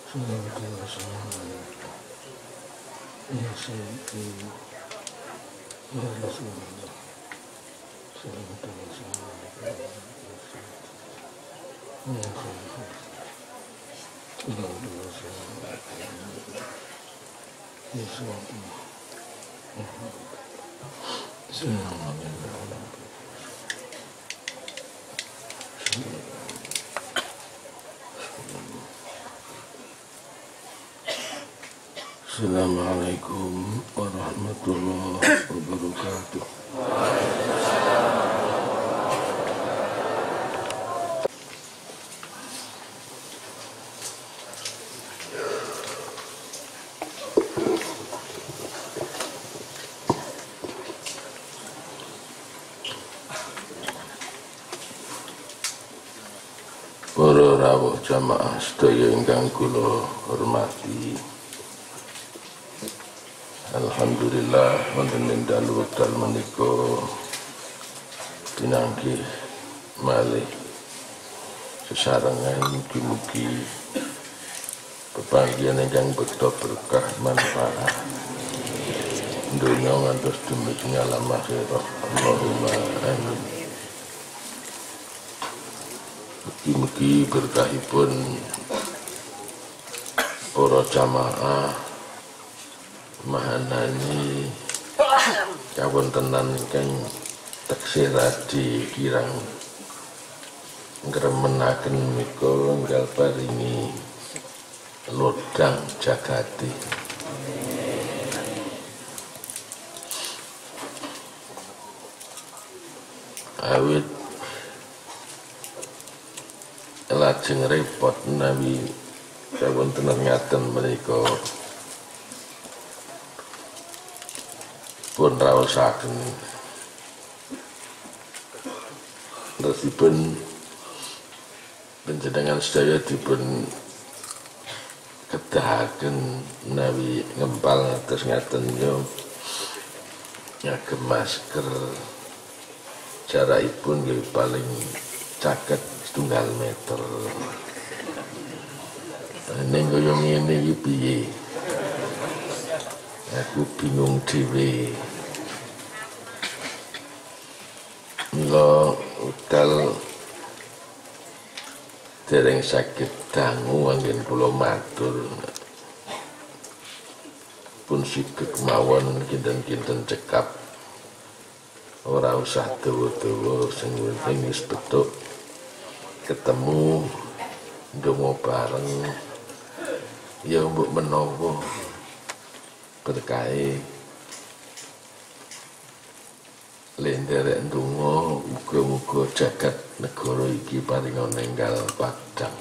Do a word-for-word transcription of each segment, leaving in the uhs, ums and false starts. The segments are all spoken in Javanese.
Ya Sayyidi Ya Rasulullah Sallallahu alaihi wasallam Ya Khalifah Sallallahu alaihi wasallam Ya Sayyidi Assalamualaikum warahmatullahi wabarakatuh. Para rawuh jamaah sedaya ingkang kula hormati. Alhamdulillah wonten ing dalu wekdal menika dinanggih malih sesarengan mugi-mugi pepanggihan ingkang bekta berkah manfaat dunya ngantos dumugi alam akhirah. Allahumma amin. Mugi-mugi berkahipun para jamaah mahanani kawontenan ingkang taksih radi kirang ngremenaken mikul enggal paringi lodang jagati. Awit lajeng repot menawi kawontenan ngaten menika pun raosaken resipun panjenengan sedaya dipun kedahaken menawi ngempal ngatos ngaten yo ngagem masker jarakipun nggih paling caket setunggal meter. Ning kaya ngene iki piye? Aku bingung dhewe. Mila utal dereng sakit dangu anggen kula matur. Pun sikek mawon kinten-kinten cekap. Ora usah dawa-dawa sing penting wis betuk ketemu ndonga bareng ya mbok menawa berkahe lenderek ndonga muga-muga jagat negara iki paringa nenggal padhang.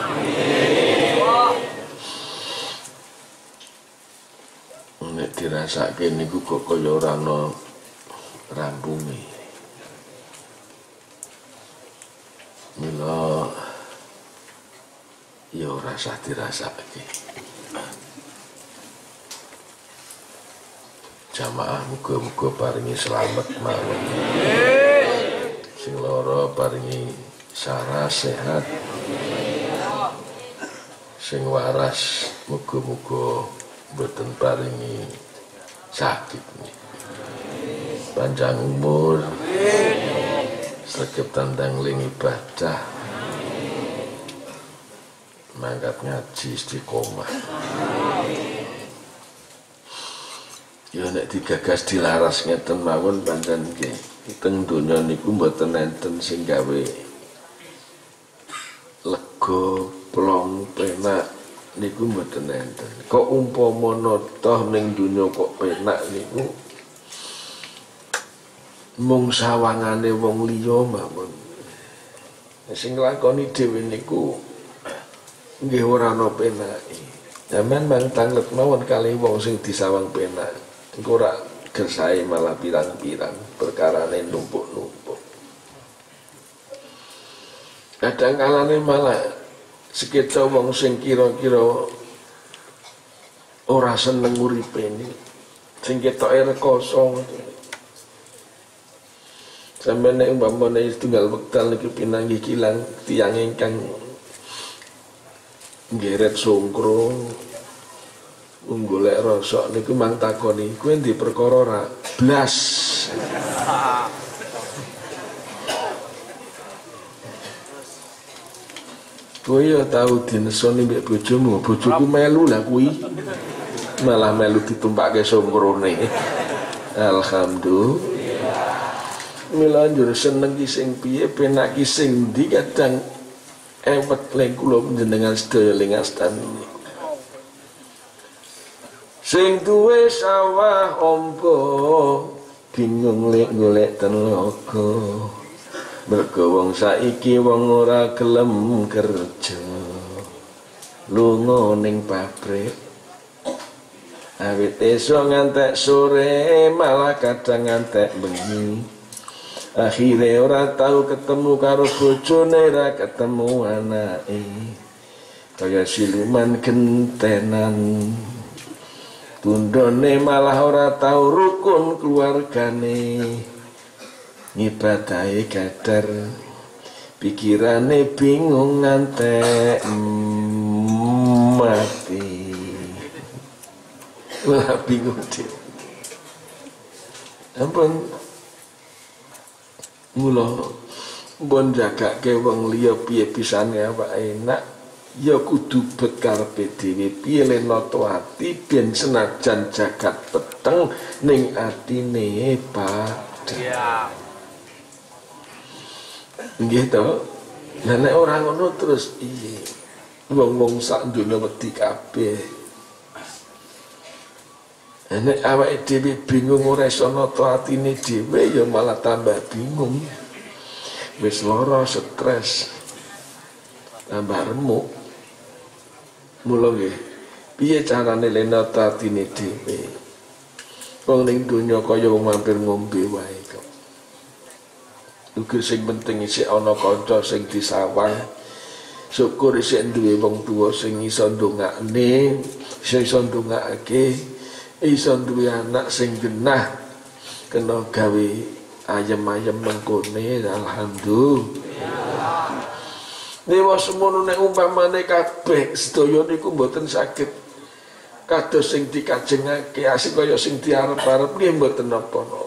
Amin. Nek dirasake niku kok kaya ora ana rampunge. Mila ya ora usah dirasake. Jamaah muga-muga paringi selamat mawon. Sing lara paringi saras sehat. Sing waras muga-muga boten paringi sakit. Panjang umur. Sregep tandang ling ibadah. Mangkat ngaji istiqomah. Ya nek digagas dilaras ngeten mawon pancen nggih. Teng donya niku mboten enten sing gawe lega, plong, penak niku mboten enten. Kok umpama toh ning donya kok penak niku mung sawangane wong liya mawon. Sing nglakoni dhewe niku nggih ora ana penake. Zaman mang tanglet mawon kali wong sing disawang penak. Engko ora gersae malah pirang-pirang perkarane numpuk-numpuk. Kadang kalane malah sekitar wong sing kira-kira ora seneng uripe ini sing ketoke rekoso. Sampai nek umpamane tunggal wekdal niki pinanggih kilang tiyang ingkang Geret songkro golek rosok niku mang takoni kowe ndi perkara ra blas. Kowe yo tau dinesoni mbek bojomu, bojoku melu lah kuwi. Malah melu ditumpake songkrone. Alhamdulillah. Mila njur seneng ki sing piye, penak ki sing ndi kadang ewet leng kula panjenengan sedaya ling astani. Sing duwe sawah ompo bingung lek golek tenaga. Mergo wong saiki wong ora gelem kerja. Lunga ning pabrik. Awit esuk ngantek sore malah kadang ngantek bengi. Akhire ora tau ketemu karo bojone, ora ketemu anake. Kaya siluman gentenan. Tundone malah ora tau rukun keluargane. Ngibadahe kadar pikirane bingung ngantek mati. Wah bingung dia. Ampun mula mbon jagake wong liya piye pisane awake enak ya kudu bet karepe dhewe piye lenata ati ben senajan jagat peteng ning atine padha. Iya. Nggih to. Lah nek ora ngono terus piye? Wong-wong sak donya wedi kabeh. Nek awake dhewe bingung ora iso nata atine dhewe ya malah tambah bingung. Wis lara stres. Tambah remuk. Mula nggih, piye carane nata atine dhewe? Wong ning donya kaya wong mampir ngombe wae kok. Uga sing penting isih ana kanca sing disawang. Syukur isih duwe wong tuwa sing iso ndongakne, sing iso ndongakake. Iso duwe anak sing genah kena gawe ayem-ayem mengkone. Alhamdulillah. Dewa semono nek umpamane kabeh sedaya niku mboten saged kados sing dikajengake asik kaya sing diarep-arep nggih mboten napa-napa.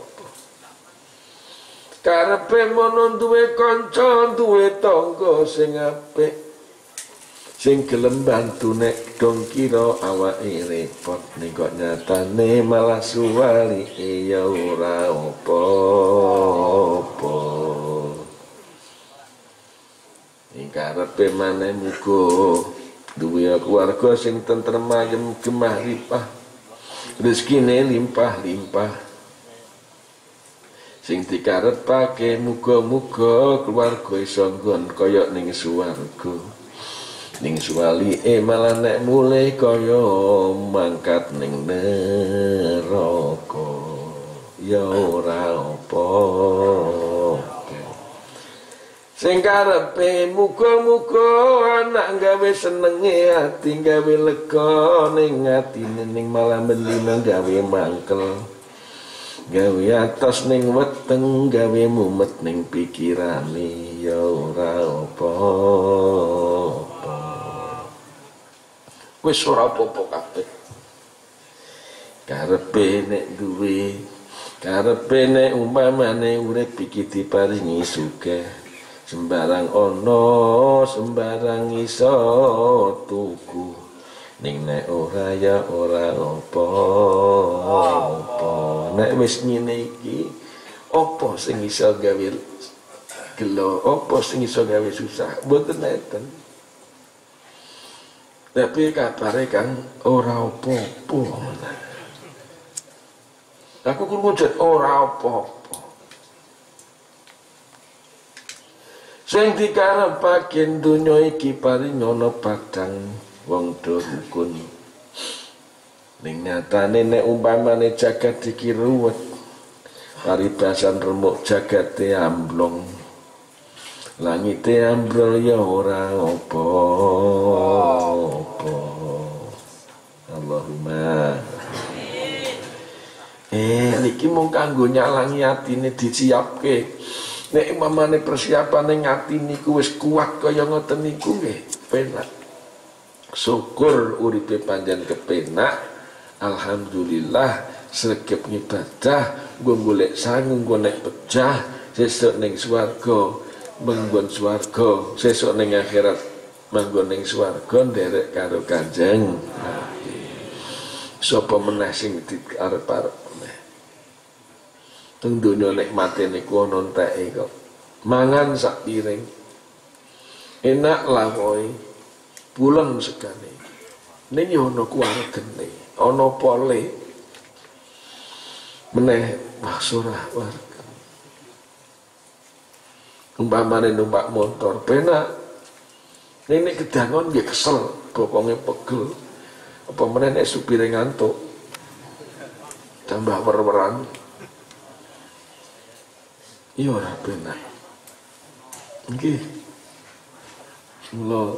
Karepe mono duwe kanca, duwe tangga sing apik. Sing gelem bantu nek dong kira awake repot ning kok nyatane malah suwali ya ora apa-apa. Ing karepe maneh muga duwe keluarga sing tentrem ayem gemah ripah. Rezekine limpah-limpah. Sing dikarepake muga-muga keluarga iso nggon kaya ning swarga. Ning suwali e malah nek mulai kaya mangkat ning neraka ya ora apa-apa. Sing karepe muga-muga anak gawe senenge ati gawe lega ning atine ning malah mendina gawe mangkel. Gawe atos ning weteng gawe mumet ning pikirane ya ora apa-apa. Wis ora apa-apa kabeh. Karepe nek duwe, karepe nek umpamane urip iki diparingi sugih, sembarang ana, sembarang iso tuku. Ning nek ora ya ora apa-apa. Nek wis ngene iki, apa sing iso gawe gelo, apa sing iso gawe susah? Mboten enten. Tapi kabare kan ora apa-apa. Aku krungu jet ora apa-apa. Sing dikarepake donya iki paring ana padang wong do rukun. Ning nyatane nek umpamane jagat iki ruwet, paribasan remuk jagate amblong. Langite ambrol ya ora apa-apa. Allahumma. Eh niki mung kanggo nyalangi atine disiapke. Nek umpamane persiapane ati niku wis kuat kaya ngoten niku nggih penak. syukur uripe panjen kepenak, alhamdulillah sregep ngibadah, nggo golek sangu nggo nek pecah, sesuk ning swarga manggon swarga, sesuk ning akhirat manggon ning swarga nderek karo Kanjeng Nabi. Sapa meneh sing diarep-arep meneh. Teng donya nikmate niku ana enteke kok. Mangan sak piring. Enak lah kowe. Pulen segane. Ning yo ana kuwargane, ana pole. Meneh wah surah warga. Umpamane numpak motor penak. Ning nek kedangon nggih kesel, bokonge pegel. Apa meneh nek supire ngantuk. Tambah wer-weran. Iya ora penak. Nggih. Mula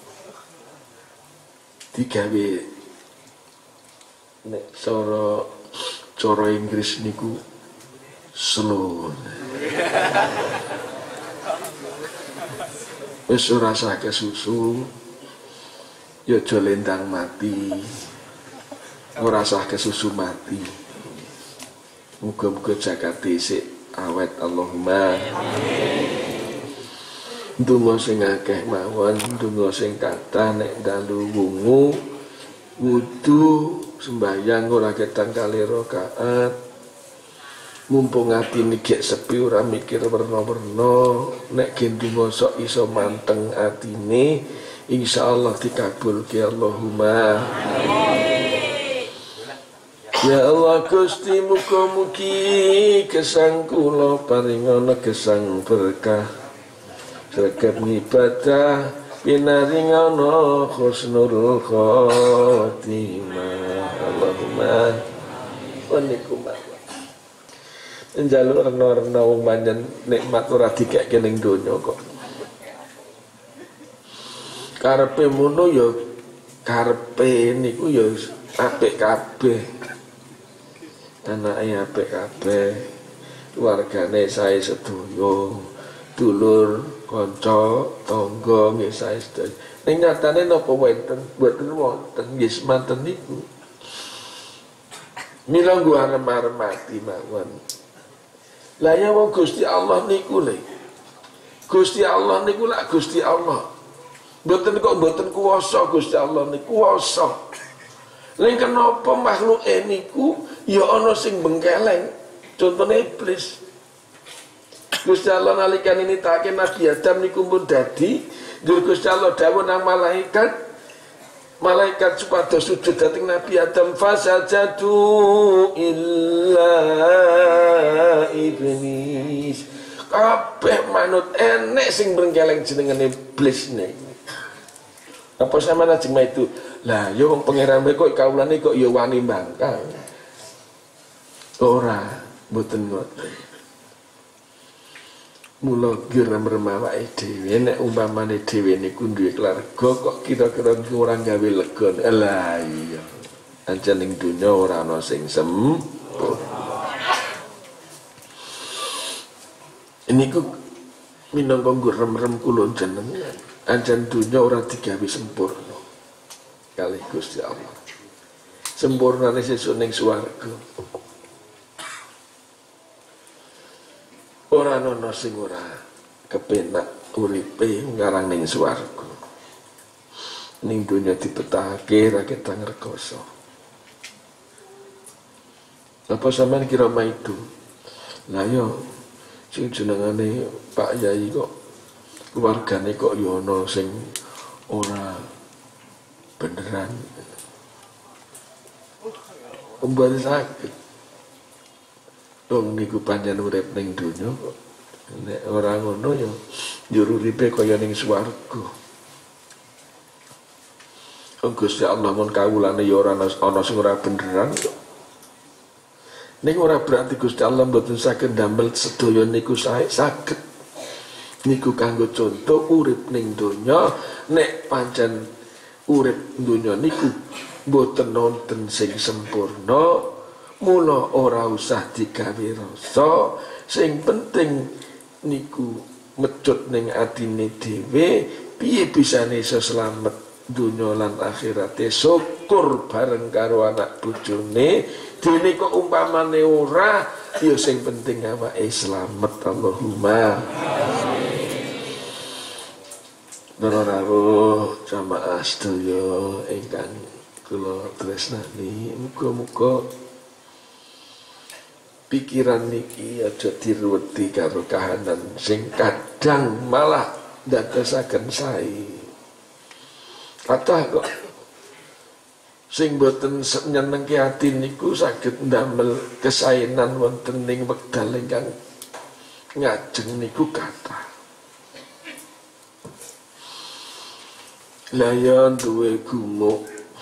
digawe nek cara cara Inggris niku slow. Wis ora sake susu. Ya aja lendang mati. Ora sake susu mati. Muga-muga jagat isik awet Allahumma. Ndonga sing akeh mawon, ndonga sing kathah nek dalu wungu wudu sembahyang ora ketang kali rakaat. Mumpung atine gek sepi ora mikir werna-werna, nek gendunga sok iso manteng atine, insyaallah dikabulke Allahumma. Ya Allah Gusti muga-mugi gesang kula paringana gesang berkah. Sregep ngibadah pinaringana husnul khotimah. Allahumma wa nikum. Njaluk rena-rena wong panjen nikmat ora dikeke ning donya kok. Karepe mono ya karepe niku ya apik kabeh. Anake apik kabeh. Keluargane sae sedaya. Dulur, kanca, tangga nggih sae sedaya. Ning nyatane napa wonten? Mboten wonten nggih semanten niku. Mila nggo arep-arep mati mawon. Lah ya wong Gusti Allah niku le. Gusti Allah niku lak Gusti Allah. Mboten kok mboten kuwasa Gusti Allah niku kuwasa. Lha kenapa makhluke niku ya ana sing bengkeleng. Contone iblis. Gusti Allah nalikan ini take Nabi Adam niku pun dadi Gusti Allah dawuh nang malaikat. Malaikat supados sujud dateng Nabi Adam fasajadu illa iblis. Kabeh manut enek sing brengkeleng jenengane iblis niku. Apa sama najma itu? Lah yo wong pangeran kok kawulane kok yo wani mbangkang. Ora, mboten ngoten. Mula girem remawake dhewe nek umpamane dhewe niku duwe keluarga kok kira-kira ora gawe lega. Lah iya. Ancen ning donya ora ana sing sempurna. Niku minangka rem-rem kula jenengan. Ancen donya ora digawe sempurna. Kalih Gusti Allah. Sempurnane sesuk ning swarga. Ora ana sing ora kepenak uripe ngarang ning swarga. Ning donya dipetake ra ketang rekoso. Apa sampean kira maido? Lah yo sing jenengane Pak Yai kok keluargane kok yo ana sing ora beneran. Kembali sakit. Wong niku pancen urip ning donya kok. Nek ora ngono ya njur uripe kaya ning swarga. Gusti Allah mun kawulane ya ora ana sing ora beneran kok. Ning ora berarti Gusti Allah mboten saged ndamel sedaya niku sae saged. Niku kanggo contoh urip ning donya nek pancen urip donya niku mboten nonton sing sempurna. Mula ora usah digawe rasa, sing penting niku mecut ning atine dhewe piye bisane iso slamet dunya lan akhirate, syukur bareng karo anak bojone. Dene kok umpamane ora, ya sing penting awake slamet. Allahumma Nara-nara jamaah sedaya ingkang kula tresnani, muga-muga pikiran niki aja diruweti karo kahanan sing kadang malah ndadosaken sae. Kathah kok sing boten nyenengke ati niku saged ndamel kesaenan wonten ing wekdal ingkang ngajeng niku kathah. Lah duwe gumuk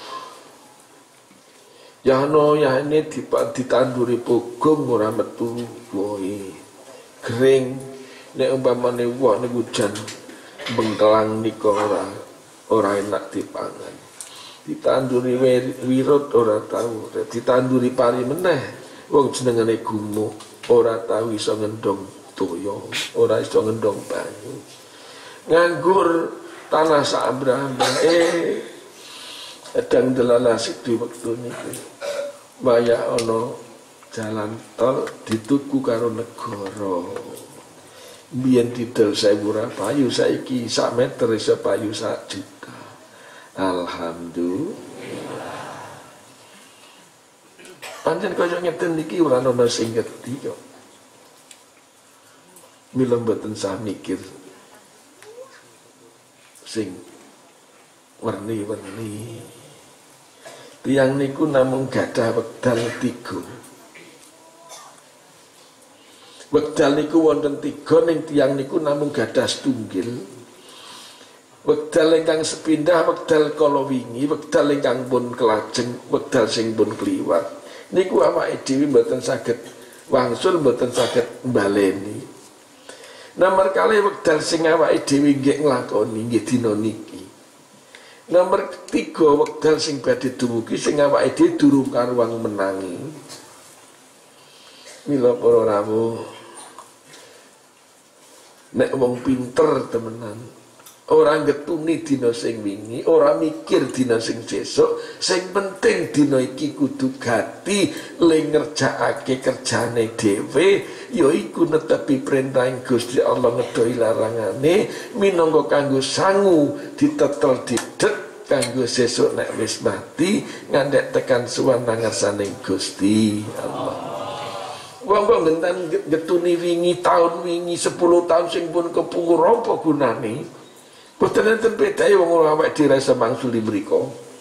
ya no ya ini ditanduri pogong ora metu wohe kering. Nek umpamane woh nek hujan bengkelang nika ora ora enak dipangan. Ditanduri wirut ora tau, ditanduri pari meneh wong jenengane gumuk ora tau iso ngendong toya, ora iso ngendong banyu. Nganggur tanah sabrambah eh edang delalasik di waktu niku waya ana jalan tol dituku karo negara. Biyen didol sewu ra payu, saiki sak meter iso payu sak juta. Alhamdulillah. Pancen kaya ngeten iki ora ana sing ngerti kok. Mila mboten sah mikir sing werni-werni. Tiyang niku namung gadah wekdal tiga. Wekdal niku wonten tiga, ning tiyang niku namung gadah setunggal. Wekdal ingkang sepindah, wekdal kala wingi, wekdal ingkang pun kelajeng, wekdal sing pun kliwat. Niku awake dhewe mboten saged wangsul, mboten saged mbaleni. Nomor kali wekdal sing awake dhewe nggih nglakoni nggih dina niki. Nomor tiga wekdal sing badhe dumugi sing awake dhewe durung karuang menangi. Mila para rawuh, nek wong pinter temenan ora ngetuni dina sing wingi, ora mikir dina sing sesuk, sing penting dina iki kudu gati le ngerjakake kerjane dhewe, yaiku netepi perintahing Gusti Allah ngedoi larangane minangka kanggo sangu ditetel didet kanggo sesuk nek wis mati ngandhek tekan suwan ngarsaning Gusti Allah. Wong-wong ngenten getuni wingi taun wingi sepuluh tahun sing pun kepungur apa gunane? Boten enten bedhae wong awake dhewe rasa mangsuli mriku.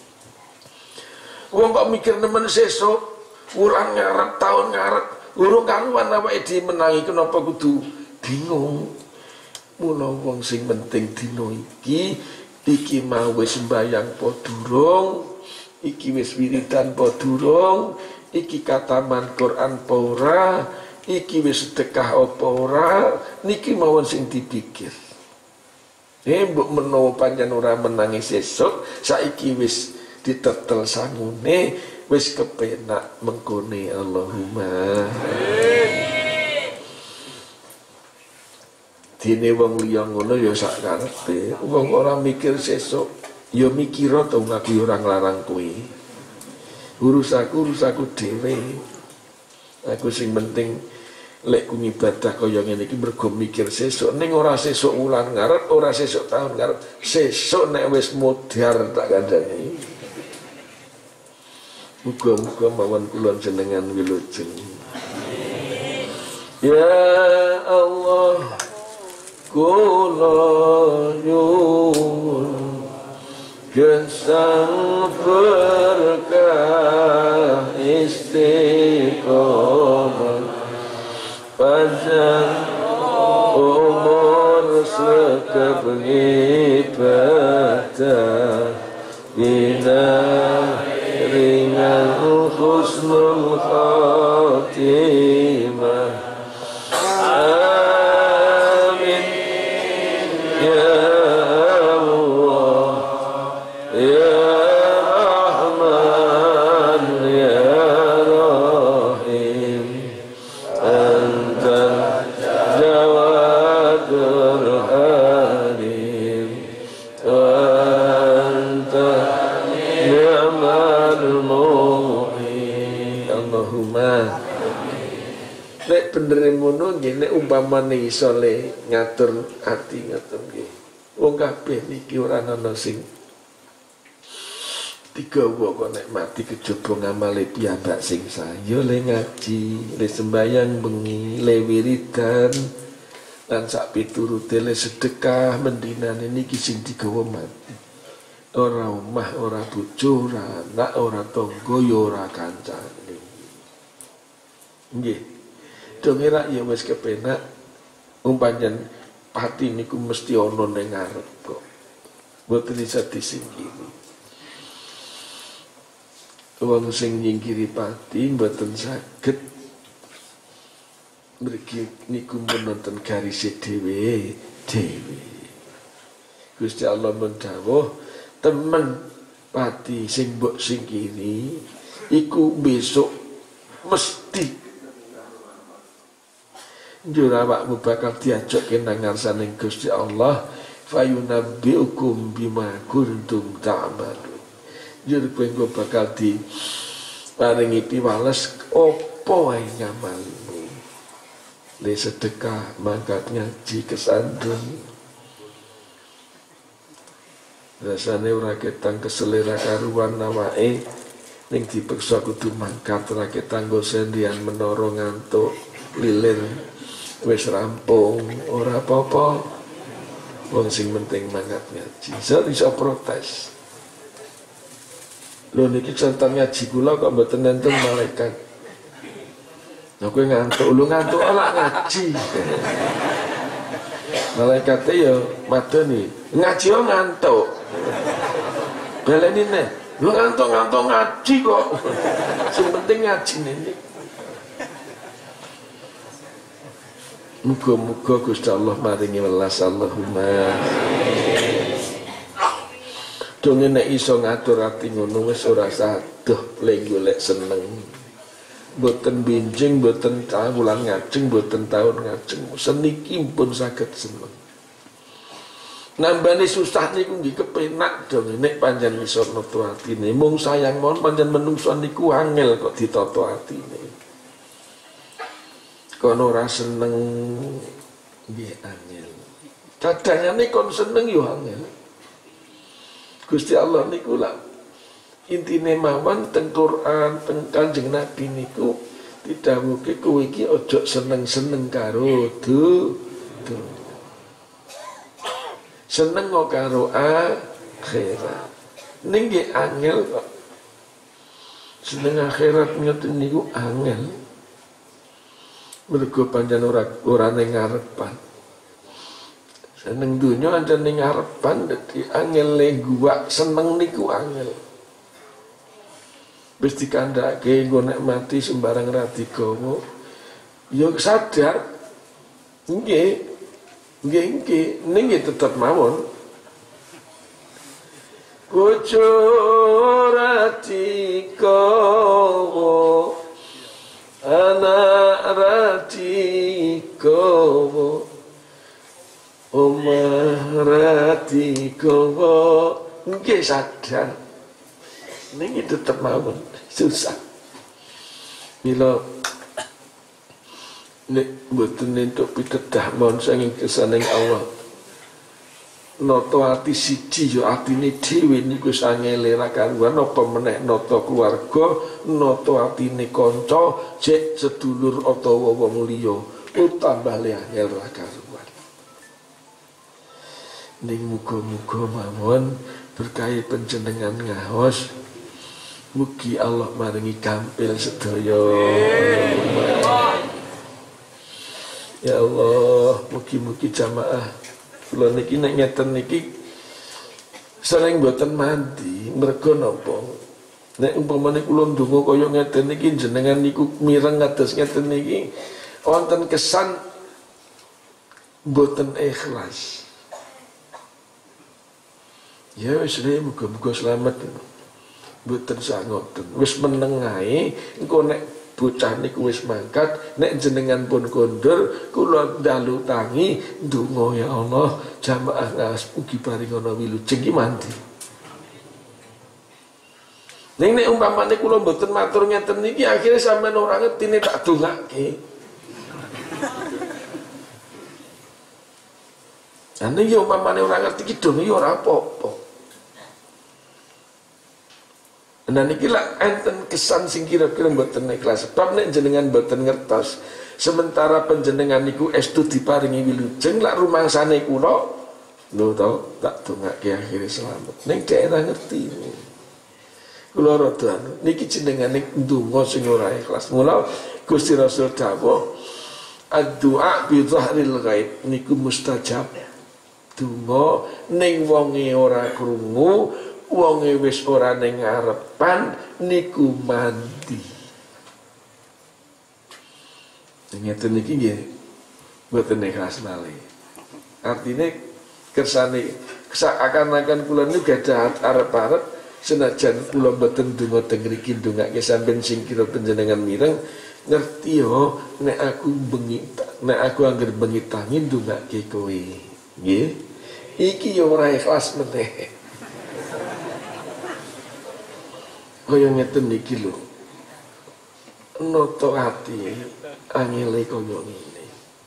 Wong kok mikir nemen sesuk, wulan ngarep, taun ngarep, urung karuan awake dhewe menangi kenapa kudu bingung. Mula wong sing penting dina iki, iki mau wis sembayang apa durung, iki wis wiridan apa durung, iki kataman Quran apa ora, iki wis sedekah apa ora, niki mawon sing dipikir. Eh mbok menawa pancen ora menangi sesuk, saiki wis ditetel sangune, wis kepenak mengkone. Allahumma dene wong liya ngono ya sak karepe. Wong ora mikir sesuk, ya mikira to aku ora nglarang kowe. Urusaku urusaku dhewe. Aku sing penting lek ku ngibadah kaya ngene iki mergo mikir sesuk, ning ora sesuk wulan ngarep, ora sesuk taun ngarep, sesuk nek wis modar tak kandhani. Muga-muga mawon kula jenengan wilujeng. Ya Allah, kula nyuwun gesang berkah istiqomah, panjang umur sekep ibadah, bina ringan husnul khatimah. Amin ya Allah, ya Rahman ya Rahim. Jawadul Halim, wa anta ngono nggih nek umpamane iso le ngatur ati ngatur nggih. Wong kabeh niki ora ana sing digawa kok nek mati kejaba ngamale piyambak sing saya le ngaji, le sembayang bengi, le wiridan lan sak piturute le sedekah mendinane niki sing digawa mati. Ora omah, ora bojo, ora anak, ora tangga, ya ora kancane. Nggih. Dongera ya wis kepenak umpajan pati niku mesti ana ning ngarep kok. Mboten bisa disingkiri. Wong sing nyingkiri pati mboten saged mriki niku menonton garise dhewe dhewe. Gusti Allah mendhawuh temen pati sing mbok singkiri iku besok mesti njur awakmu bakal diajokke nang ngarsaning Gusti Allah fayunabbiukum bima kuntum ta'malun. Njur kowe bakal di paringi piwales apa wae ngamalmu. Le sedekah, mangkat ngaji, kesandung. Rasane ora ketang keselera karuan awake ning dipeksa kudu mangkat ora ketang nggo sendian menara ngantuk lilir wis rampung ora apa-apa. Wong sing penting mangkat ngaji. Iso iso protes. Lho niki contoh ngaji kula kok mboten nenten malaikat. Nah kowe ngantuk, lu ngantuk ora ngaji. Malaikate ya madoni, ngaji yo ngantuk. Baleni neh, lu ngantuk-ngantuk ngaji kok. Sing penting ngaji niki. Muga-muga Gusti Allah maringi welas Allahumma. Dene nek iso ngatur ati ngono wis ora sadoh le golek seneng. Mboten benjing, mboten wulan ngajeng, mboten taun ngajeng. Seniki pun saged seneng. Nambane susah niku nggih kepenak dong nek pancen iso nata atine. Mung sayang mawon pancen menungso niku angel kok ditata atine. Kono ora seneng nggih angel. Kadangane kon seneng yo angel. Gusti Allah niku lak intine mawon teng Quran teng Kanjeng Nabi niku didhawuhke kowe iki aja seneng-seneng karo du. Seneng kok karo akhirat. Ning nggih angel kok. Seneng akhirat ngoten niku angel. Mergo pancen ora ora ning ngarepan. Seneng dunya ancen ning ngarepan dadi angel le guwak seneng niku angel. Wis dikandhake engko nek mati sembarang ra digawa. Ya sadar. Nggih. Nggih nggih ning tetep mawon. Bojo ra digawa. Anak ra digawa. Omah ra digawa. Nggih sadar. Ning tetep mawon susah. Mila nek mboten entuk pitedah mohon saking kesaning Allah. Nata ati siji ya atine dhewe niku wis angele ra karuan apa meneh nata keluarga, nata atine kanca, jek sedulur utawa wong liya, tambah le angel ra karuan. Ning muga-muga mawon berkahi panjenengan ngaos. Mugi Allah maringi kampil sedaya. Ya Allah, mugi-mugi jamaah kula niki nek ngeten niki sering mboten mandi mergo napa? Nek umpamane kula ndonga kaya ngeten niki jenengan niku mireng kados ngeten niki wonten kesan mboten ikhlas. Ya wis muga-muga slamet. Mboten sangoten. Wis meneng ae engko nek bocah niku wis mangkat, nek jenengan pun kondur, kula dalu tangi ndonga ya Allah, jamaah ngas ugi paring ana wilujeng ki mandi. Ning nek umpamane kula mboten matur ngeten niki akhire sampean ora ngerti nek tak dongake. Ane yo umpamane ora ngerti kidung yo ora apa-apa. Nah niki lak enten kesan sing kira-kira mboten ikhlas. Sebab nek jenengan mboten ngertos, sementara panjenengan niku estu diparingi wilujeng lak rumangsane kula lho to tak dongake akhire selamat. Ning daerah ngerti. Kula rada niki jenengane ndonga sing ora ikhlas. Mula Gusti Rasul dawuh ad-du'a bi dhahril ghaib niku mustajab. Donga ning wonge ora krungu, wonge wis ora ning ngarepan niku mandi. Ngeten niki nggih mboten ikhlas malih. Artine kersane seakan-akan kula niku gadah arep-arep senajan kula mboten donga teng mriki ndongake sampeyan sing kira panjenengan mireng ngerti yo nek aku bengi nek aku angger bengi tangi ndongake kowe. Nggih. Iki yo ora ikhlas meneh. Kaya ngeten niki lho. Noto ati angele kaya ngene.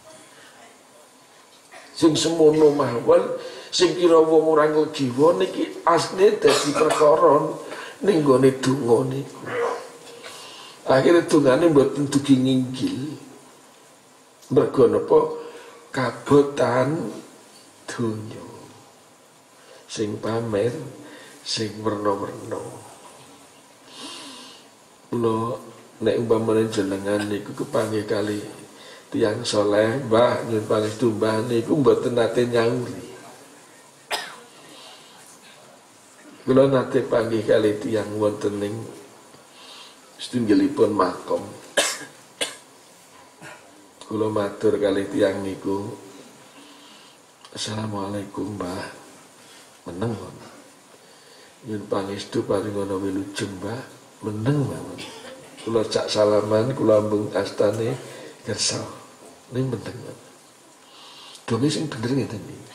Sing semono mawon sing kira wong ora nglegiwa niki asline dadi perkara ning gone donga niku. Akhire dongane mboten dugi nginggil. Mergo napa kabotan donya. Sing pamer, sing werna-werna. Kula nek umpamane jenengan niku kepanggih kali tiyang saleh, Mbah nyuwun pangestu Mbah niku mboten nate nyauri. Kula nate panggih kali tiyang wonten ning setunggalipun makom. Kula matur kali tiyang niku, Assalamualaikum Mbah. Meneng nyuwun pangestu paringana wilujeng Mbah. Meneng mawon. Kula cak salaman, kula ambung astane kersa. Ning meneng. Donge sing bener ngeten iki.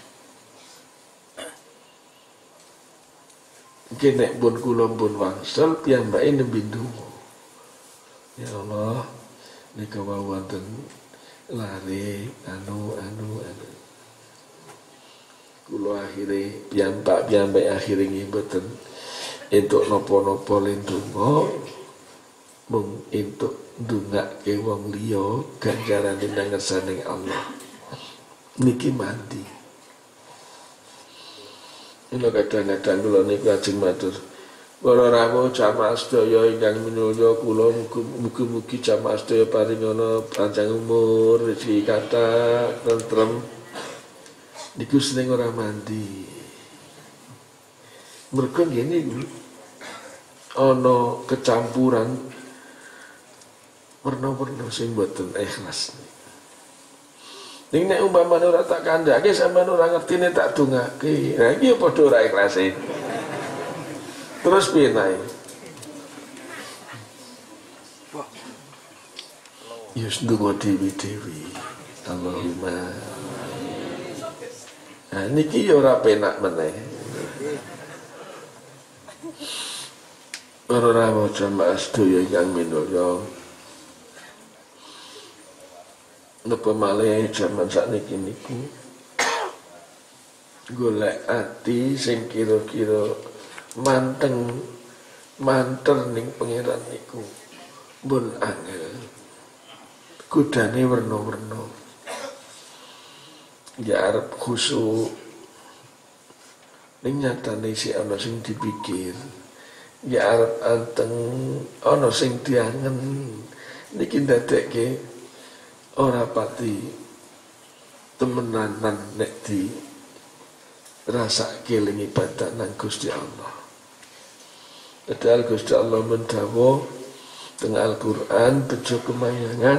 Nggih nek pun kula pun wangsul piyambake nembe ndonga. Ya Allah, nika wonten lare anu anu anu. Kula akhire piyambak piyambak akhire nggih mboten entuk napa-napa lendonga mung entuk ndongake wong liya ganjarane nang ngersane Allah. Niki mandi. Ina kadang-kadang kula niku ajeng matur. Para rawuh jamaah sedaya ingkang minulya kula mugi-mugi jamaah sedaya paringana panjang umur, rezeki kathah, tentrem. Niku seneng ora mandi. Mergo ngene iki ana kecampuran warna-warna sing mboten ikhlas. Ning nek umpamane ora tak kandhake sampean ora ngertine tak dongake. Lah iki padha ora ikhlase. Terus piye nae? Yus ndonga dewi-dewi. Allahumma. Nah niki ya ora penak meneh. Para rawuh jamaah sedaya ingkang minulya. Napa malih jaman sakniki niku golek ati sing kira-kira manteng manter ning pangeran niku mbon angel. Kudane werna-werna. Ya arep khusyuk ning nyatane si ana sing dipikir. Ya arep anteng ana sing diangen. Niki ndadekke ora pati temenanan nek di rasake ling ibadah nang Gusti Allah. Padahal Gusti Allah mendhawuh teng Al-Qur'an bejo kemayangan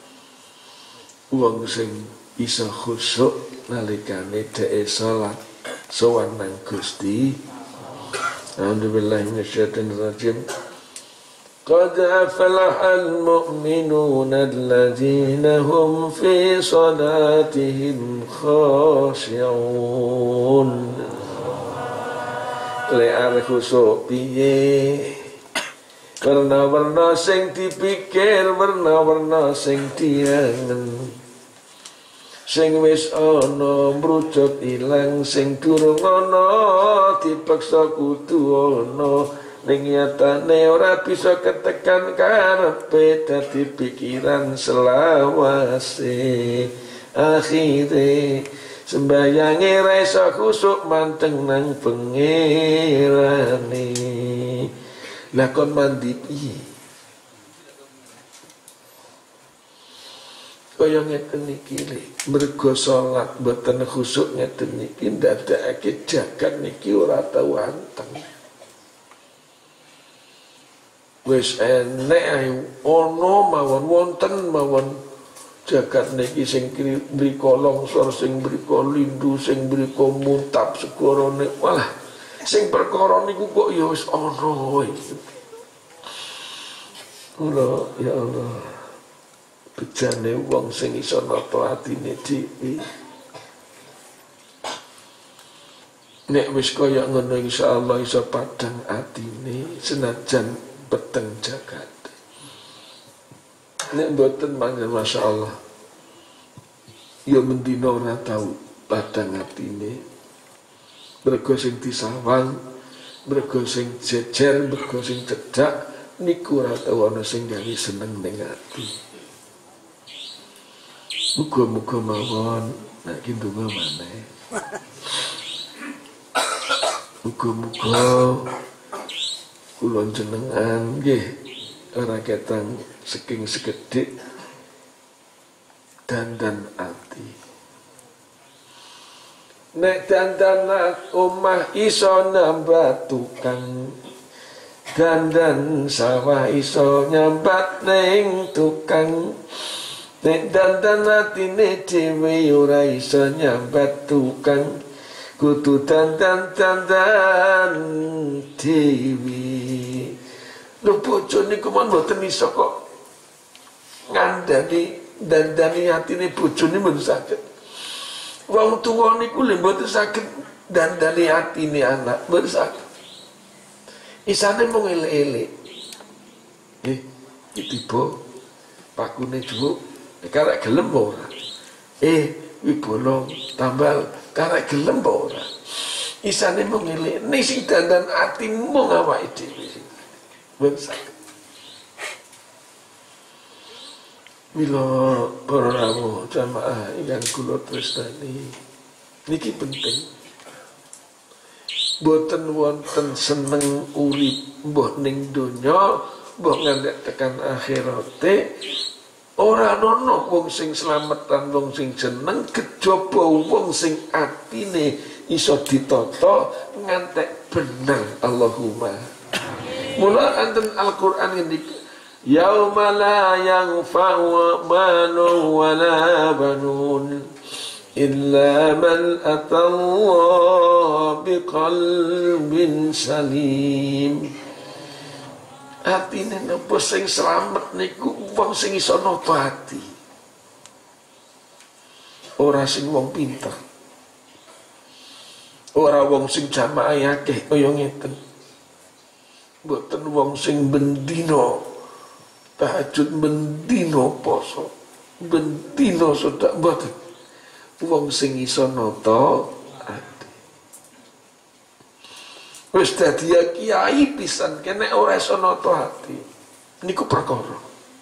wong sing bisa khusyuk nalikane dhek salat sowan nang Gusti. Alhamdulillah minasyaitonir rajim. Qad aflahal mu'minuna alladzina hum fi salatihim khashi'un. Le arep khusyuk piye? Warna-warna sing dipikir, warna-warna sing diangen. sing wis ana mrucut ilang, sing durung ana dipaksa kudu ana, ning nyatane ora bisa ketekan karepe, dadi pikiran selawase. Akhire sembayange ra iso khusuk manteng nang pangerane. Lah kon mandi piye? Kaya ngeten niki mergo salat mboten khusuk ngeten niki ndadekake jagat niki ora tau anteng. Wis enek ae ana mawon wonten mawon jagat niki sing mriko longsor, sing mriko lindu, sing mriko muntap sekorone. Walah, sing perkara niku kok ya wis ana iki. Allah, ya Allah. Bejane wong sing iso nata atine dhewe. Nek wis kaya ngono insyaallah iso padhang atine senajan peteng jagat. Nek mboten mangga masyaallah ya mendina ora tau padhang atine. Mergo sing disawang, mergo sing jejer, mergo sing cedhak niku ora tau ana sing gawe seneng ning ati. Muga-muga mawon nek ki ndonga maneh. Muga-muga kula jenengan nggih ora ketang saking sekedhik dandan ati. Nek dandan omah iso nambah tukang, dandan sawah iso nyambat ning tukang. Nek dandan atine dhewe ora iso nyambat tukang, kudu dandan-dandan dhewe. Lho bojo niku mon mboten iso kok ngandani dandani atine bojone mboten saged. Wong tuwa niku lho mboten saged dandani atine anak, mboten saged. Isane mung elek-elek. Nggih, tiba pakune dhuwur karek gelem ora. Eh, wi bolong tambal karek gelem ora. Isane mung elek, ning sing dandan ati mung awake dhewe. Wes. Mila para rawuh jamaah ingkang kula tresnani, niki penting. Boten wonten seneng urip mbah ning donya, mbah ngantek tekan akhirate. Ora ana wong sing slamet lan wong sing jeneng kejaba wong sing atine iso ditata ngantek bener. Allahumma. Mula anten Al-Qur'an ngendika, yauma la yanfa'u malun wala banun illa man atallaha biqalbin salim. Atine napa sing slamet niku wong sing iso nata ati. Ora sing wong pinter. Ora wong sing jamaah akeh kaya ngeten. Mboten wong sing bendina tahajud, bendina poso, bendina sedek, mboten. Wong sing iso nata ati. Wis dadi kiai pisan kene ora iso nata ati. Niku perkara.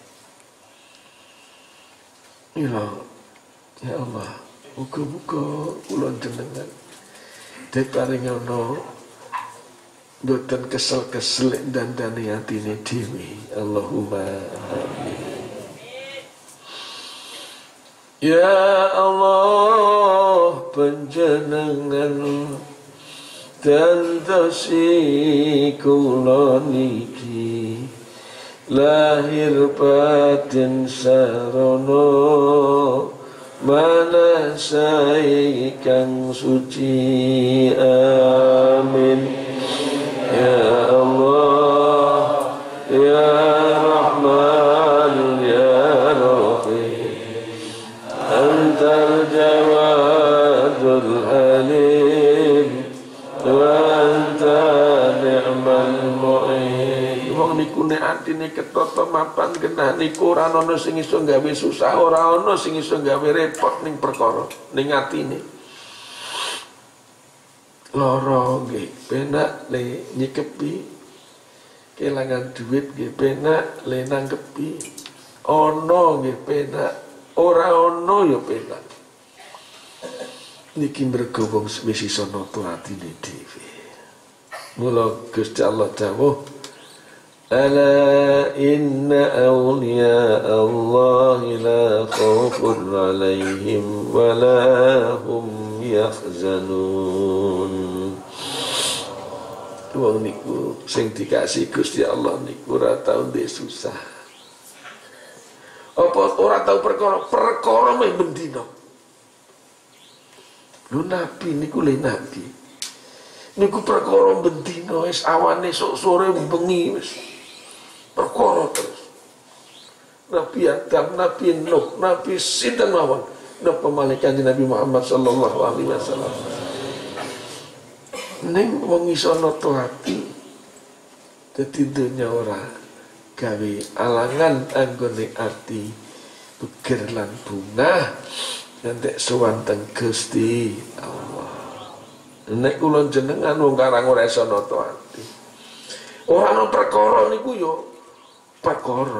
Ya, ya Allah, muga-muga kula jenengan diparingi ana mboten kesel-kesel dandani atine dhewe. Allahumma amin. Ya Allah, panjenengan dandasi kula niki lahir batin sarana manasai kang suci. Amin. Ya Allah, ya Rahman, ya Rahim, antal jawadul halim wa anta ni'mal mu'in. Wong niku nek atine ketata mapan genah niku ora ana sing iso gawe susah, ora ana sing iso gawe repot ning perkara ning atine. Lara nggih penak le nyikepi, kelangan duit nggih penak le nangkepi, ana nggih penak, ora ana ya penak. Niki mergo wong wis iso nata atine dhewe. Mula Gusti Allah dawuh, ala inna awliya Allah la khaufun alaihim wa la hum yahzanun. Wong niku sing dikasih Gusti Allah niku ora tau ndek susah. Apa ora tau perkara perkara meh bendina. Lho nabi niku le nabi. Niku perkara bendina wis awane sok sore bengi wis. Perkara terus. Nabi Adam, Nabi Nuh, Nabi sinten mawon. Napa malih Kanjeng Nabi Muhammad sallallahu alaihi wasallam. Ning wong iso nata ati dadi dunya ora gawe alangan anggone ati beger lan bungah nanti sowan teng Gusti Allah. Nek kula jenengan wong karang ora iso nata ati. Ora ana perkara niku yo perkara.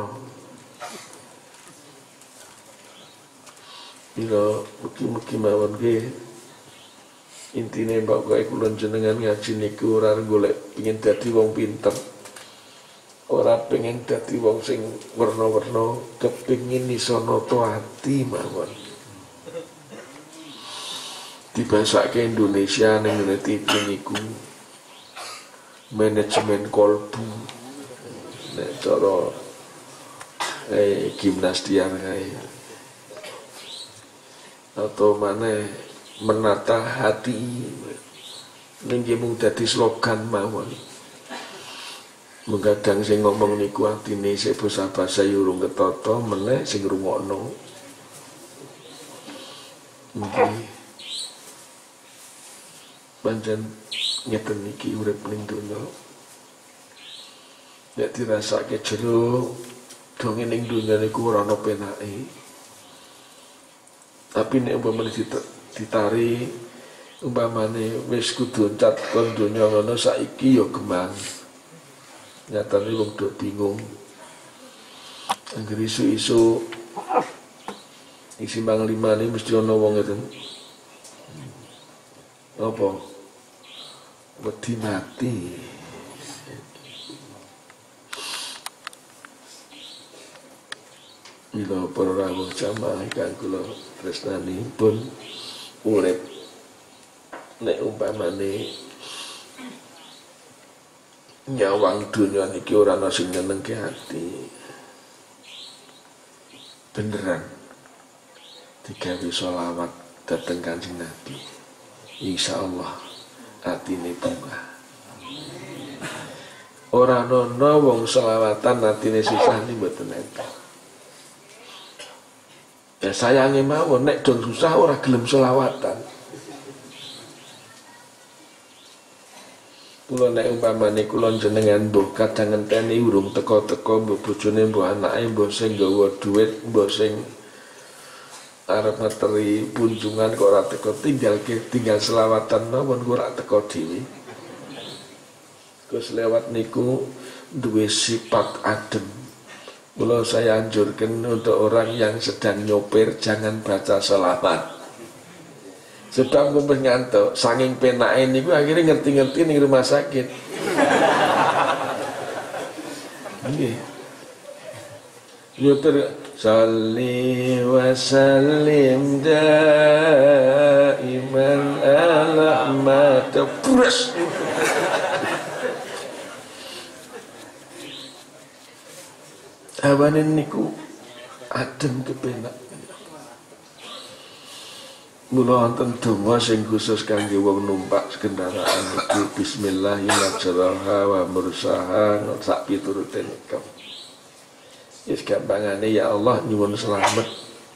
Ila mugi-mugi mawon nggih. Intine mbok kowe kula jenengan ngaji niku ora golek pengin dadi wong pinter. Ora pengen dadi wong sing werna-werna, kepengin iso nata ati mawon. Dibasake Indonesia ning T V niku manajemen kolbu. Nek cara eh gimnas tiang kae. Atau mana menata hati nggih mung dadi slogan mawon. Menggadang sing ngomong niku atine sik basa-basa urung ketata meneh sing ngrungokno. Nggih. Pancen ngeten niki urip ning donya. Nek dirasake jero dong ning donya niku ora ana penake. Tapi nek umpamane ditari umpamane wis kudu cat kon donya ngono saiki ya gemang. Nyatane wong do bingung. Anggere isu-isu isi mang lima ini mesti ana wong ngeten. Apa? Wedi mati. Mila para rawuh jamaah ingkang kula tresnani pun urip nek umpamane nyawang dunia niki ora ana sing nyenengke ati. Beneran digawe selawat dhateng Kanjeng Nabi. Insyaallah atine bunga. Ora ana wong selawatan atine susah ni mboten enten. Ya sayange mawon nek don susah ora gelem selawatan. Kula nek umpamane kula jenengan mbok kadang ngenteni urung teko-teko mbok bojone mbok anake mbok sing nggawa dhuwit mbok sing arep ngeteri punjungan kok ora teko tinggal tinggal selawatan mawon ora teko dhewe. Gus lewat niku duwe sifat adem. Kula saya anjurkan untuk orang yang sedang nyopir jangan baca selawat. Sebab kumpul ngantuk, saking penake niku akhirnya ngerti-ngerti ning rumah sakit. Nggih. Yo ter salli wa sallim daiman ala ma tabras. Awane niku adem kepenak. Mula wonten donga sing khusus kangge wong numpak kendaraan iki bismillahirrahmanirrahim wa mursaha sak piturute niku. Wis gampangane ya Allah nyuwun selamat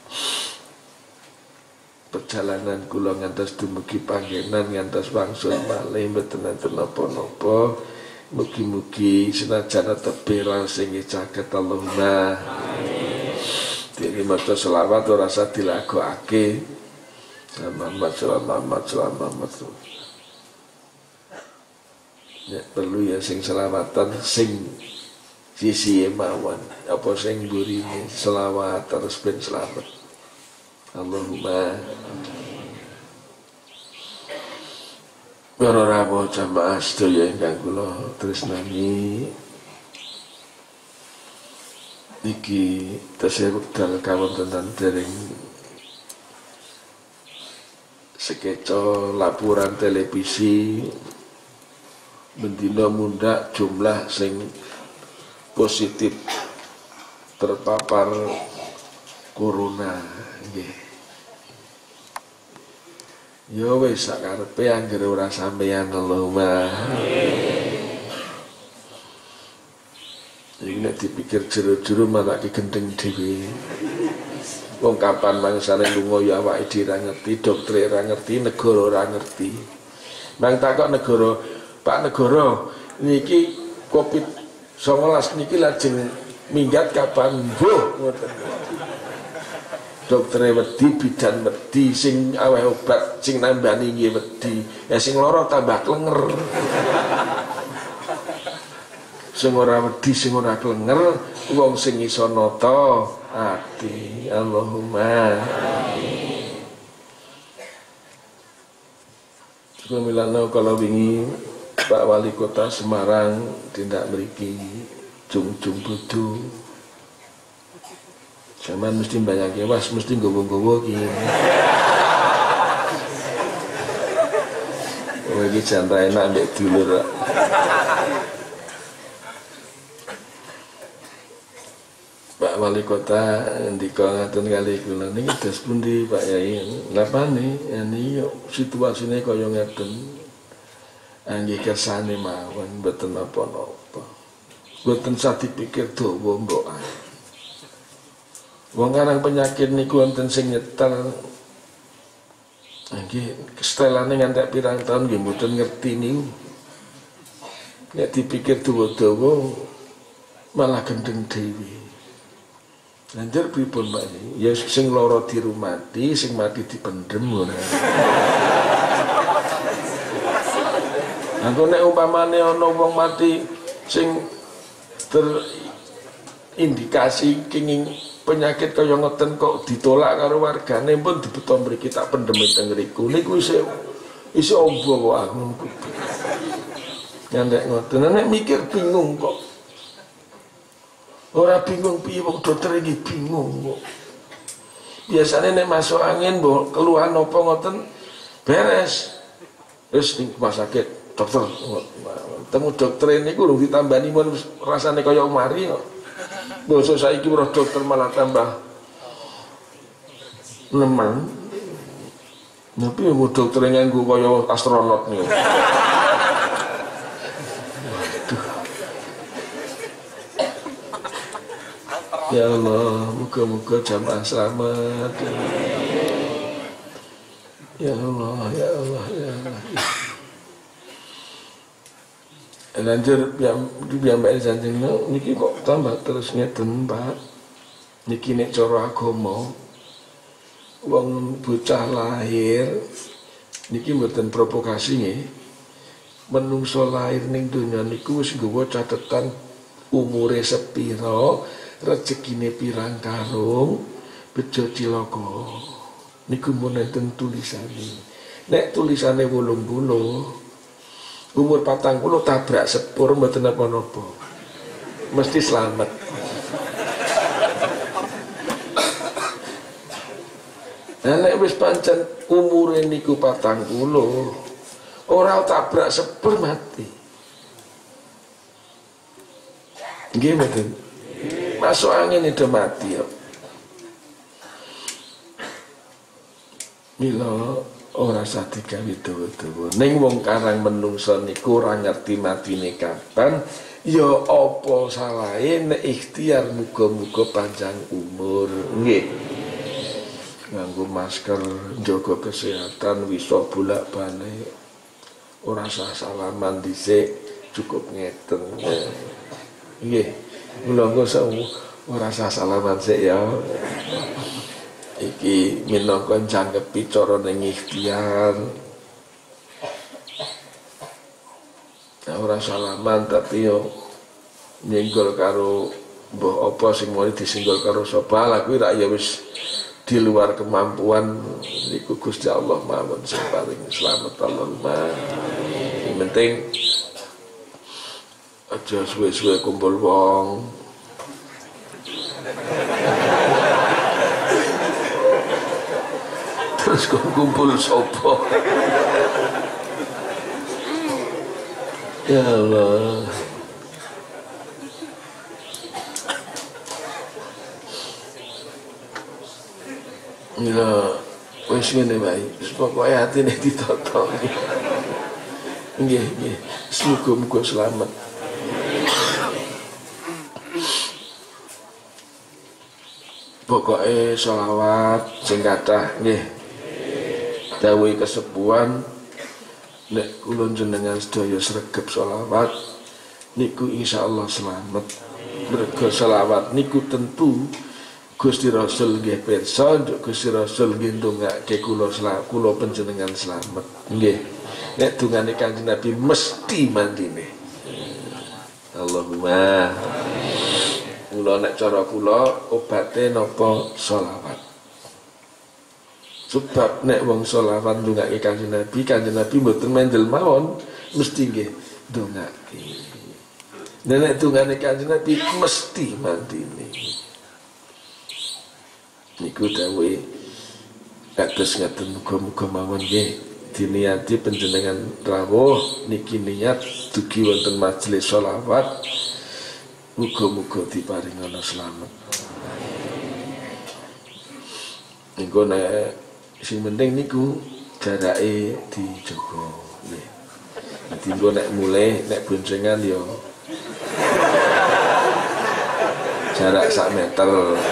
perjalanan kula ngantos dumugi panggenan ngantos wangsul malih mboten enten napa-napa Mugi-mugi senajan tebira sing caket Allahumma. Dene maca selawat ora usah dilagokake. Muhammad Muhammad Muhammad. Ya perlu ya sing selawatan sing sisi mawon apa sing burine selawat terus ben selamat. Allahumma. Para rawuh jamaah sedaya ingkang kula tresnani, niki tasih wekdal kawontenan dereng sekeca laporan televisi bendina mundhak jumlah sing positif terpapar corona nggih. Ya wis sakarepe anggere ora sampeyan Allahumma. Iki nek dipikir jero-jero malah digendeng dhewe. Wong kapan mangsane lunga ya awake dhewe ora ngerti, dokter ora ngerti, negara ora ngerti. Nang takok negara, Pak Negara, niki Covid sembilan belas niki lajeng minggat kapan? Mbuh ngoten. Dokter wedi, bidan wedi, sing aweh obat, sing nambani nggih wedi. Ya sing lara tambah klenger. Sing ora wedi, sing ora klenger, wong sing iso nata ati. Allahumma. Kula milano kalau wingi Pak Wali Kota Semarang tindak mriki jung-jung bodho. Zaman mesti banyak ya, was mesti gowo-gowo gini. Lagi santai enak ambek dulur. Pak Wali Kota ndika ngaten kali kula niki dos pundi Pak Yai? Napane yani situasine kaya ngeten. Anggih kersane mawon mboten napa-napa. Mboten sah dipikir dawa mbok. Wong aran penyakit niku wonten sing nyetel. Nggih, kestelane ngantek pirang tahun nggih mboten ngerti niku. Nek dipikir dawa-dawa malah gendeng dhewe. Lanjut pripun Pak? Ya sing lara dirumati, sing mati dipendhem ngono. Angko nek umpamane ana wong mati sing terindikasi kenging penyakit kaya ngoten kok ditolak karo wargane pun dibeto mriki tak pendhem teng ngriku niku isih isih ombo kok aku nyandek ngoten nek mikir bingung kok ora bingung piye wong dokter iki bingung kok biasane nek masuk angin mbok keluhan apa ngoten beres wis ning rumah sakit dokter temu dokter niku lho ditambani mun rasane kaya mari kok. Bosok saiki roh dokter malah tambah nemen. Tapi yang dokter nganggo kaya astronot nih. Waduh. Ya Allah, muga-muga jamaah selamat. Ya Allah, ya Allah, ya Allah. Lanjut yang diambil janjing niki kok tambah terus ngeten Pak. Niki nek cara agama wong bocah lahir niki mboten provokasi nggih. Menungso lahir ning donya niku wis nggawa catetan umure sepira, rezekine pirang karung, bejo cilaka. Niku mun enten tulisane. Nek tulisane wolung puluh umur patang puluh tabrak sepur mboten napa-napa. Mesti selamat. Nah nek wis pancen umure niku patang puluh ora tabrak sepur mati. Nggih mboten. Masuk angin itu mati ya. Mila ora sah digawe dawa-dawa. Ning wong karang menungso niku ora ngerti matine kapan, ya apa salahe nek ikhtiar muga-muga panjang umur. Nggih. Nganggo masker, njaga kesehatan, wis bolak-balik. Ora sah salaman dhisik, cukup ngeten. Nggih, kula engko ora usah salaman sik ya. Iki minangka jangkepi cara ning ikhtiar. Nah, ora salaman tapi yo nyenggol karo mbah apa sing mau disenggol karo sapa lah kuwi rak ya wis di luar kemampuan niku Gusti Allah mawon sing paling slamet Allahumma. Yang penting aja suwe-suwe kumpul wong. Terus kumpul sapa? Ya Allah. Ya, wis ngene wae. Pokoke atine ditata. Nggih, nggih. Semoga-moga selamat. Pokoke selawat sing kathah nggih. Dawuh kesepuhan nek kula jenengan sedaya sregep selawat niku insyaallah selamat. Mergo selawat niku tentu Gusti Rasul nggih pirsa, Gusti Rasul nggih ndongake kula selamat, kula panjenengan selamat. Nggih. Nek dungane Kanjeng Nabi mesti mandine. Allahumma. Kula nek cara kula obate napa selawat. Sebab nek wong selawat ndongake Kanjeng Nabi, Kanjeng Nabi mboten mendel mawon, mesti nggih ndongake. Nek dungane Kanjeng Nabi mesti mandine. Niku dawuhe kados ngaten muga-muga mawon nggih diniati panjenengan rawuh niki niat dugi wonten majelis sholawat muga-muga diparingana slamet. Niku nek sing penting niku jarake dijaga nggih. Dadi engko nek mulai nek boncengan ya jarak sak meter.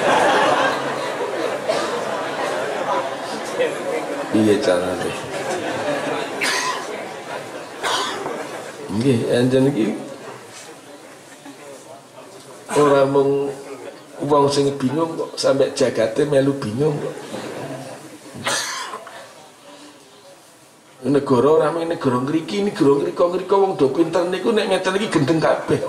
Iya carane. Nggih, anjen iki ora mung wong sing bingung kok sampe jagate melu bingung kok. Negara ora mung negara ngriki, negara ngriko-ngriko wong do pinter niku nek ngeten iki gendeng kabeh.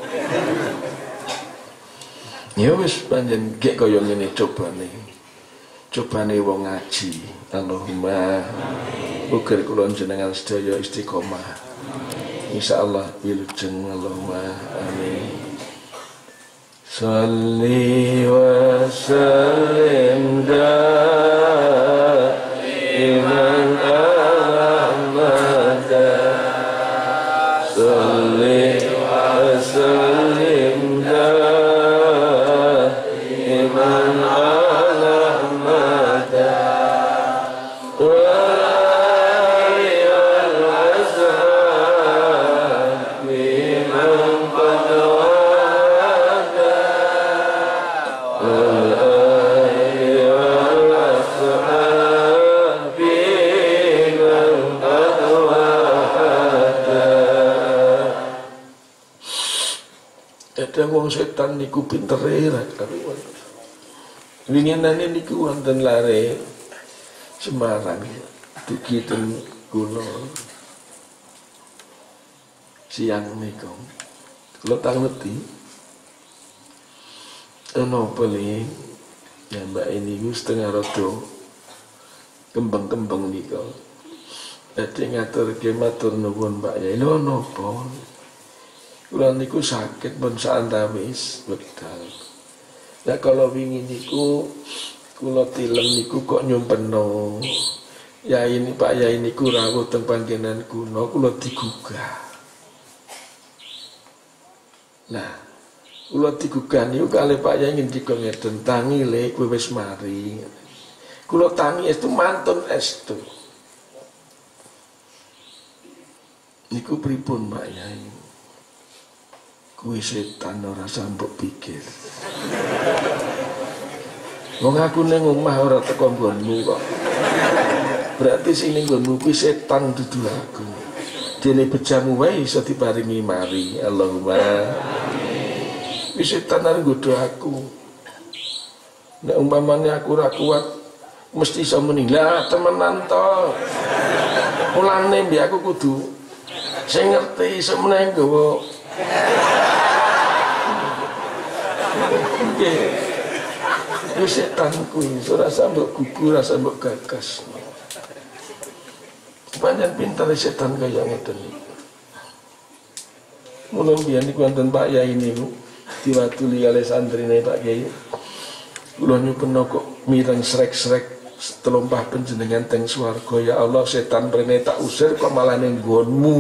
Ya wis panjen gek kaya ngene cobane. Cobane wong ngaji. Allahumma uga kula jenengan sedaya istiqomah. Insyaallah wilujeng Allahumma amin. Shalli wa sallim daiman abada. Shalli wa sallim daiman wong setan niku pintere ra karuan. Winginane niku wonten lare Semarang dugi ten kula siang niku. Kula tak ngerti ana paling ya mbak ini setengah rodo kembang-kembang niku. Dadi ngaturke matur nuwun Mbak Yai lho napa? Kula niku sakit pun saantawis wekdal. Nah kalau wingi niku kula tilem niku kok nyumpeno. Ya ini Pak Yai niku rawuh teng panggenan kuno kula digugah. Nah, kula digugah niku kalih Pak Yai ngendika ngeten, tangi le kowe wis mari. Kula tangi estu mantun estu. Niku pripun Pak Yai? Kuwi setan ora sambok pikir. Wong aku ning omah ora teko nggonmu kok. Berarti sing ning nggonmu kuwi setan dudu aku. dene bejamu wae iso diparingi mari. Allahumma wis setan arep nggodho aku. Nek umpamane aku ora kuat mesti iso muni lah temenan to. Mulane mbi aku kudu sing ngerti iso meneh nggawa. Nggih. Wis setan kuwi ora sambok gugur, ora sambok gagas. Banyak pintar setan kaya ngeten niku. Mula biyen niku wonten Pak Yai niku diwatuli oleh santrine Pak Yai. Kula nyupen kok mireng srek-srek telumpah panjenengan teng swarga. Ya Allah, setan rene tak usir kok malah ning nggonmu.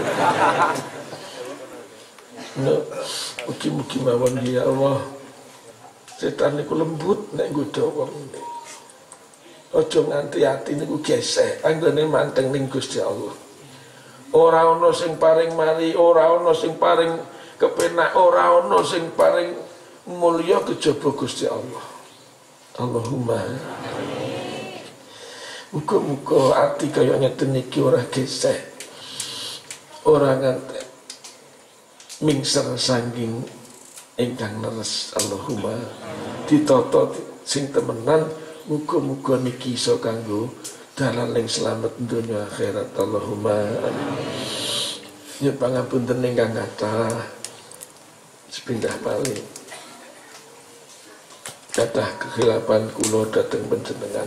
No, mugi-mugi mawon ya Allah. Setan niku lembut nek nggodha wong. Aja nganti ati niku gesek anggone manteng ning Gusti Allah. Ora ana sing paring mari, ora ana sing paring kepenak, ora ana sing paring mulya kejaba Gusti Allah. Allahumma muga-muga ati kaya ngeten iki ora gesek, ora nganti mingser saking ingkang leres. Allahumma ditata sing temenan. Muga-muga niki iso kanggo dalan ning slamet donya akhirat. Allahumma nyuwun pangapunten ingkang kathah sepindah malih kathah kehilapan kula dhateng panjenengan.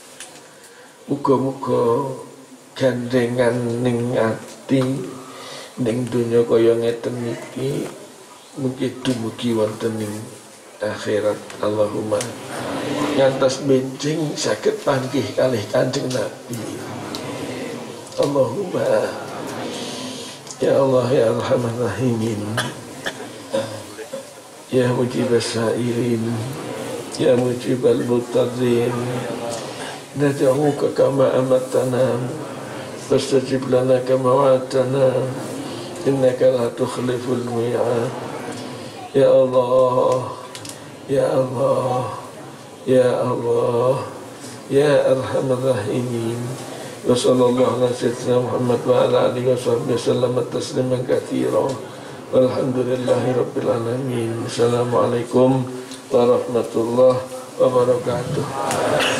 Muga-muga gandengan ning ati ning donya kaya ngeten iki mugi dumugi wonten ing akhirat. Allahumma ngantos benjing saged panggih kalih Kanjeng Nabi. Allahumma ya Allah ya Arhamar Rahimin, ya mujibas sa'irin, ya mujibal muttaqin, nad'uka kama amartana fastajib lana kama wa'adtana innaka la tukhliful mi'ad. Ya Allah, ya Allah, ya Allah, ya Arhamar Rahimin. Wa sallallahu ala sayyidina Muhammad wa ala alihi wa sahbihi wasallam tasliman katsira. Walhamdulillahi rabbil alamin. Assalamualaikum warahmatullahi wabarakatuh.